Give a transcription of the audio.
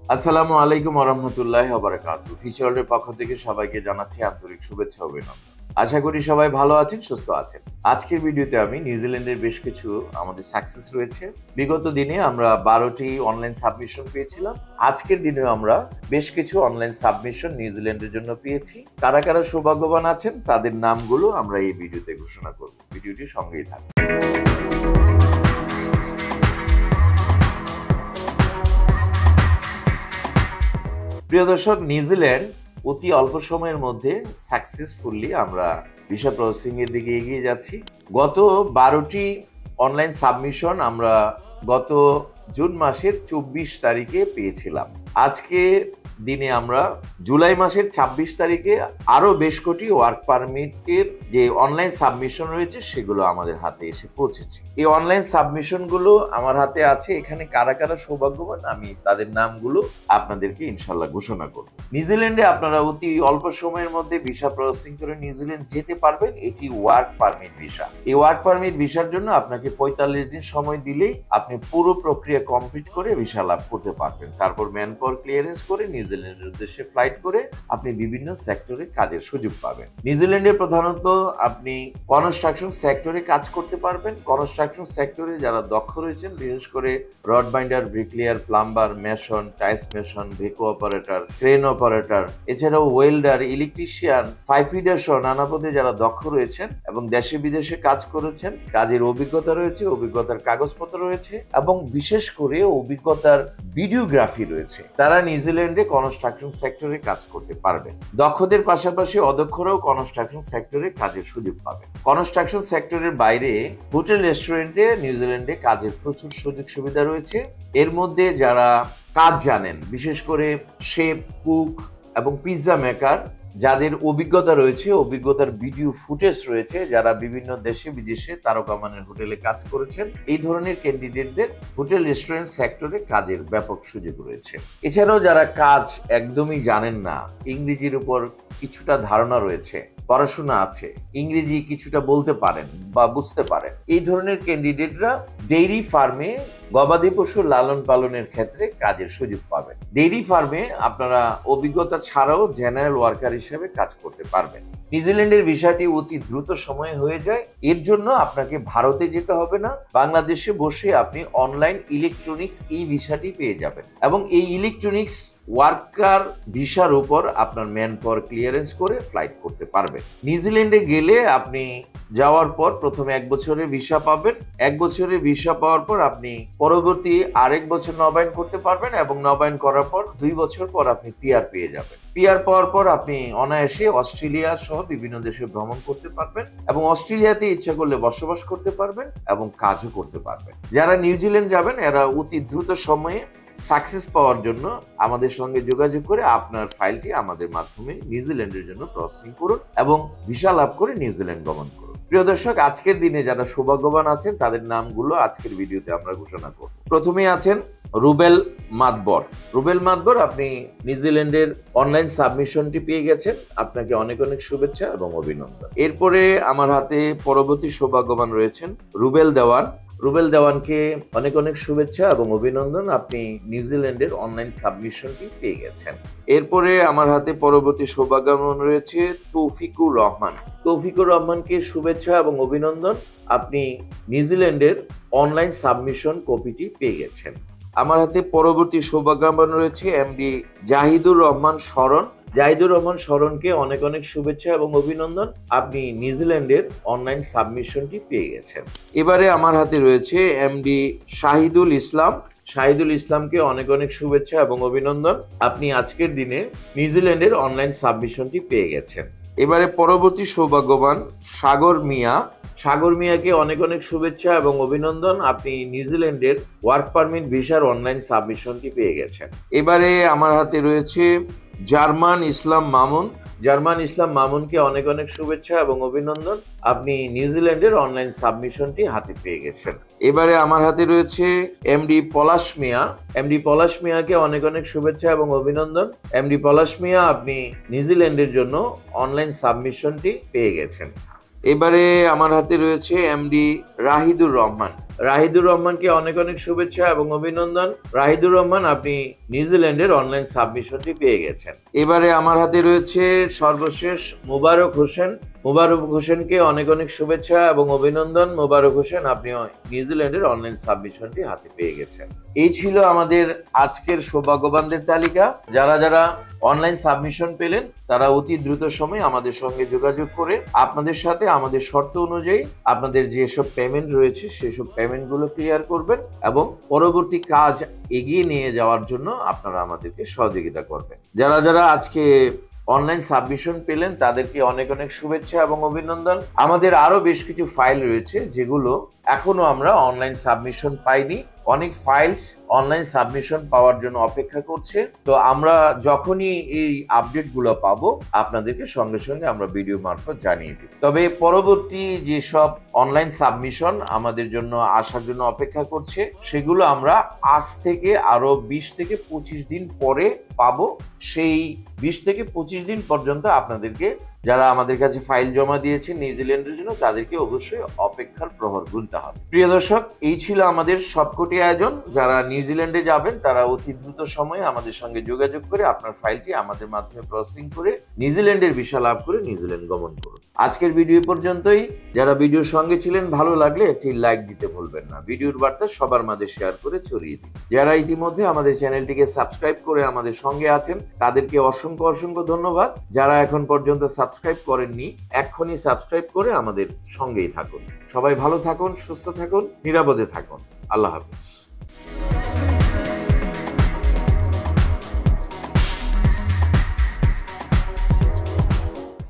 আসসালামু আলাইকুম ওয়া রাহমাতুল্লাহি ওয়া বারাকাতুহু। ফিচার ওয়ার্ল্ডের পক্ষ থেকে সবাইকে জানাচ্ছি আন্তরিক শুভেচ্ছা ও অভিনন্দন। আশা করি সবাই ভালো আছেন, সুস্থ আছেন। আজকের ভিডিওতে আমি নিউজিল্যান্ডের বেশ কিছু আমাদের সাকসেস রয়েছে। বিগত দিনে আমরা 12টি অনলাইন সাবমিশন পেয়েছিলাম। আজকের দিনেও আমরা বেশ কিছু অনলাইন সাবমিশন নিউজিল্যান্ডের জন্য পেয়েছি। কারা কারা সৌভাগ্যবান আছেন তাদের নামগুলো আমরা এই ভিডিওতে ঘোষণা করব। ভিডিওটি সঙ্গেই থাকুন। প্রিয় দর্শক, নিউজিল্যান্ড অতি অল্প সময়ের মধ্যে সাকসেসফুলি আমরা ভিসা প্রসেসিং এর দিকে এগিয়ে যাচ্ছি। গত 12টি অনলাইন সাবমিশন আমরা গত জুন মাসের 24 তারিখে পেয়েছিলাম। আজকে দিনে আমরা জুলাই মাসের 26 তারিখে আরো বেশ কটি ওয়ার্ক পারমিটের যে অনলাইন সাবমিশন রয়েছে সেগুলো আমাদের হাতে এসে পৌঁছেছে। এই অনলাইন সাবমিশন গুলো আমার হাতে আছে। এখানে কারা কারা সৌভাগ্যবান আমি তাদের নামগুলো আপনাদেরকে ইনশাল্লাহ ঘোষণা করব। নিউজিল্যান্ডে আপনারা অতি অল্প সময়ের মধ্যে ভিসা প্রসেসিং করে নিউজিল্যান্ড যেতে পারবেন। এটি ওয়ার্ক পারমিট ভিসা। এই ওয়ার্ক পারমিট ভিসার জন্য আপনাকে 45 দিন সময় দিলেই আপনি পুরো প্রক্রিয়া কমপ্লিট করে ভিসা লাভ করতে পারবেন। তারপর ম্যান পাওয়ার ক্লিয়ারেন্স করে নিউজিল্যান্ডের উদ্দেশ্যে ফ্লাইট করে আপনি বিভিন্ন সেক্টরে কাজের সুযোগ পাবেন। নিউজিল্যান্ডে প্রধানত আপনি কনস্ট্রাকশন সেক্টরে কাজ করতে পারবেন। কনস্ট্রাকশন সেক্টরে যারা দক্ষ রয়েছেন, বিশেষ করে rod binder, bricklayer, plumber, mason, tiles mason, ভেকো অপারেটর, ক্রেন অপারেটর, এছাড়াও ওয়েল্ডার, ইলেকট্রিশিয়ান, পাইপ ফিডার সহ নানা পদে যারা দক্ষ রয়েছেন এবং দেশে বিদেশে কাজ করেছেন, কাজের অভিজ্ঞতা রয়েছে, অভিজ্ঞতার কাগজপত্র রয়েছে এবং বিশেষ করে অভিজ্ঞতার ভিডিওগ্রাফি রয়েছে, তারা নিউজিল্যান্ডে কনস্ট্রাকশন সেক্টরে কাজ করতে পারবেন। দক্ষদের পাশাপাশি অদক্ষরাও কনস্ট্রাকশন সেক্টরে কাজের সুযোগ পাবেন। কনস্ট্রাকশন সেক্টরের বাইরে হোটেল, রেস্টুরেন্টে নিউজিল্যান্ডে কাজের প্রচুর সুযোগ সুবিধা রয়েছে। এর মধ্যে যারা কাজ জানেন, বিশেষ করে শেফ, কুক এবং পিৎজা মেকার, যাদের অভিজ্ঞতা রয়েছে, অভিজ্ঞতার ভিডিও ফুটেজ রয়েছে, যারা বিভিন্ন দেশে বিদেশে তারকামানের হোটেলে কাজ করেছেন, এই ধরনের ক্যান্ডিডেটদের হোটেল, রেস্টুরেন্ট সেক্টরে কাজের ব্যাপক সুযোগ রয়েছে। এছাড়াও যারা কাজ একদমই জানেন না, ইংরেজির উপর কিছুটা ধারণা রয়েছে, পড়াশোনা আছে, ইংরেজি কিছুটা বলতে পারেন বা বুঝতে পারেন, এই ধরনের ক্যান্ডিডেটরা ডেইরি ফার্মে গবাদি পশু লালন পালনের ক্ষেত্রে কাজের সুযোগ পাবেন। ডেইরি ফার্মে আপনারা অভিজ্ঞতা ছাড়াও জেনারেল ওয়ার্কার হিসেবে কাজ করতে পারবেন। নিউজিল্যান্ডের ভিসাটি অতি দ্রুত সময়ে হয়ে যায়। এর জন্য আপনাকে ভারতে যেতে হবে না, বাংলাদেশে বসে আপনি অনলাইন ইলেকট্রনিক্স এই ভিসাটি পেয়ে যাবেন এবং এই ইলেকট্রনিক্স ওয়ার্কার ভিসার উপর আপনার ম্যান পাওয়ার ক্লিয়ারেন্স করে ফ্লাইট করতে পারবেন। নিউজিল্যান্ডে গেলে আপনি যাওয়ার পর প্রথমে 1 বছরের ভিসা পাবেন। 1 বছরের ভিসা পাওয়ার পর আপনি পরবর্তী আরেক বছর নবায়ন করতে পারবেন এবং নবায়ন করার পর 2 বছর পর আপনি পিআর পেয়ে যাবেন। পিআর পাওয়ার পর আপনি অনায়াসে অস্ট্রেলিয়া সহ বিভিন্ন দেশে ভ্রমণ করতে পারবেন এবং অস্ট্রেলিয়াতে ইচ্ছা করলে বসবাস করতে পারবেন এবং কাজও করতে পারবেন। যারা নিউজিল্যান্ড যাবেন এরা অতি দ্রুত সময়ে সাকসেস পাওয়ার জন্য আমাদের সঙ্গে যোগাযোগ করে আপনার ফাইলটি আমাদের মাধ্যমে নিউজিল্যান্ডের জন্য প্রসেসিং করুন এবং ভিসা লাভ করে নিউজিল্যান্ড গমন করুন। প্রিয় দর্শক, আজকের দিনে যারা সৌভাগ্যবান আছেন তাদের নামগুলো আজকের ভিডিওতে আমরা ঘোষণা করব। প্রথমেই আছেন রুবেল মাতবর। রুবেল মাতবর, আপনি নিউজিল্যান্ডের অনলাইন সাবমিশনটি পেয়ে গেছেন। আপনাকে অনেক অনেক শুভেচ্ছা এবং অভিনন্দন। এরপরে আমার হাতে পরবর্তী সৌভাগ্যবান রয়েছেন রুবেল দেওয়ান। রুবেল দেওয়ানকে অনেক অনেক শুভেচ্ছা এবং অভিনন্দন। আপনি নিউজিল্যান্ডের অনলাইন সাবমিশনটি পেয়ে গেছেন। এরপরে আমার হাতে পরবর্তী সৌভাগ্যবান রয়েছে তৌফিকুর রহমান। তৌফিকুর রহমানকে শুভেচ্ছা এবং অভিনন্দন। আপনি নিউজিল্যান্ডের অনলাইন সাবমিশন কপিটি পেয়ে গেছেন। আমার হাতে পরবর্তী সৌভাগ্যবান রয়েছে এমডি জাহিদুর রহমান শরণ। জাহিদুর রহমান শরণকে অনেক অনেক শুভেচ্ছা এবং অভিনন্দন। আপনি নিউজিল্যান্ডের অনলাইন সাবমিশনটি পেয়ে গেছেন। এবারে আমার হাতে রয়েছে এমডি শাহিদুল ইসলাম। শাহিদুল ইসলামকে অনেক অনেক শুভেচ্ছা এবং অভিনন্দন। আপনি আজকের দিনে নিউজিল্যান্ডের অনলাইন সাবমিশনটি পেয়ে গেছেন। এবারে পরবর্তী সৌভাগ্যবান সাগর মিয়া। সাগর মিয়াকে অনেক অনেক শুভেচ্ছা এবং অভিনন্দন। আপনি নিউজিল্যান্ডের ওয়ার্ক পারমিট ভিসার অনলাইন সাবমিশনটি পেয়ে গেছেন। এবারে আমার হাতে রয়েছে জার্মান ইসলাম মামুন। জার্মান ইসলাম মামুনকে অনেক অনেক শুভেচ্ছা এবং অভিনন্দন। আপনি নিউজিল্যান্ডের অনলাইন সাবমিশনটি হাতে পেয়ে গেছেন। এবারে আমার হাতে রয়েছে এমডি পলাশ মিয়া। এমডি পলাশ মিয়াকে অনেক অনেক শুভেচ্ছা এবং অভিনন্দন। এমডি পলাশ মিয়া, আপনি নিউজিল্যান্ডের জন্য অনলাইন সাবমিশনটি পেয়ে গেছেন। এবারে আমার হাতে রয়েছে এমডি রাহিদুর রহমান। রাহিদুর রহমানকে অনেক অনেক শুভেচ্ছা এবং অভিনন্দন। রাহিদুর রহমান, আপনি নিউজিল্যান্ডের অনলাইন সাবমিশনটি পেয়ে গেছেন। এবারে আমার হাতে রয়েছে সর্বশেষ মোবারক হোসেন। মোবারক হোসেনকে অনেক অনেক শুভেচ্ছা এবং অভিনন্দন। মোবারক হোসেন, আপনি নিউজিল্যান্ডের অনলাইন সাবমিশনটি হাতে পেয়ে গেছেন। এই ছিল আমাদের আজকের সৌভাগ্যবানদের তালিকা। যারা যারা অনলাইন সাবমিশন পেলেন তারা অতি দ্রুত সময়ে আমাদের সঙ্গে যোগাযোগ করে আপনাদের সাথে আমাদের শর্ত অনুযায়ী আপনাদের যেসব পেমেন্ট রয়েছে সেসব পেমেন্টগুলো ক্লিয়ার করবেন এবং পরবর্তী কাজ এগিয়ে নিয়ে যাওয়ার জন্য আপনারা আমাদেরকে সহযোগিতা করবেন। যারা যারা আজকে অনলাইন সাবমিশন পেলেন তাদেরকে অনেক অনেক শুভেচ্ছা এবং অভিনন্দন। আমাদের আরো বেশ কিছু ফাইল রয়েছে যেগুলো এখনো আমরা অনলাইন সাবমিশন পাইনি। অনেক ফাইলস অনলাইন সাবমিশন পাওয়ার জন্য অপেক্ষা করছে। তো আমরা যখনই এই আপডেটগুলো পাবো আপনাদেরকে সঙ্গে সঙ্গে আমরা ভিডিও মারফত জানিয়ে দিই। তবে পরবর্তী যেসব অনলাইন সাবমিশন আমাদের জন্য আসার জন্য অপেক্ষা করছে সেগুলো আমরা আজ থেকে আরো 20 থেকে 25 দিন পরে পাবো। সেই 20 থেকে 25 দিন পর্যন্ত আপনাদেরকে, যারা আমাদের কাছে ফাইল জমা দিয়েছে নিউজিল্যান্ডের জন্য, তাদেরকে অবশ্যই অপেক্ষার প্রহর গুনতে হবে। প্রিয় দর্শক, এই ছিল আমাদের সবকটি আয়োজন। যারা নিউজিল্যান্ডে যাবেন তারা অতি দ্রুত সময়ে আমাদের সঙ্গে যোগাযোগ করে আপনার ফাইলটি আমাদের মাধ্যমে প্রসেসিং করে নিউজিল্যান্ডের ভিসা লাভ করে নিউজিল্যান্ড গমন করুন। আজকের ভিডিও পর্যন্তই। যারা ভিডিওর সঙ্গে ছিলেন, ভালো লাগলে একটি লাইক দিতে ভুলবেন না। ভিডিওর বার্তা সবার মাঝে শেয়ার করে ছড়িয়ে দিন। যারা ইতিমধ্যে আমাদের চ্যানেলটিকে সাবস্ক্রাইব করে আমাদের সঙ্গে আছেন তাদেরকে অসংখ্য অসংখ্য ধন্যবাদ। যারা এখন পর্যন্ত সাবস্ক্রাইব করেননি, এক্ষুনি সাবস্ক্রাইব করে আমাদের সঙ্গেই থাকুন। সবাই ভালো থাকুন, সুস্থ থাকুন, নিরাপদে থাকুন। আল্লাহ হাফেজ।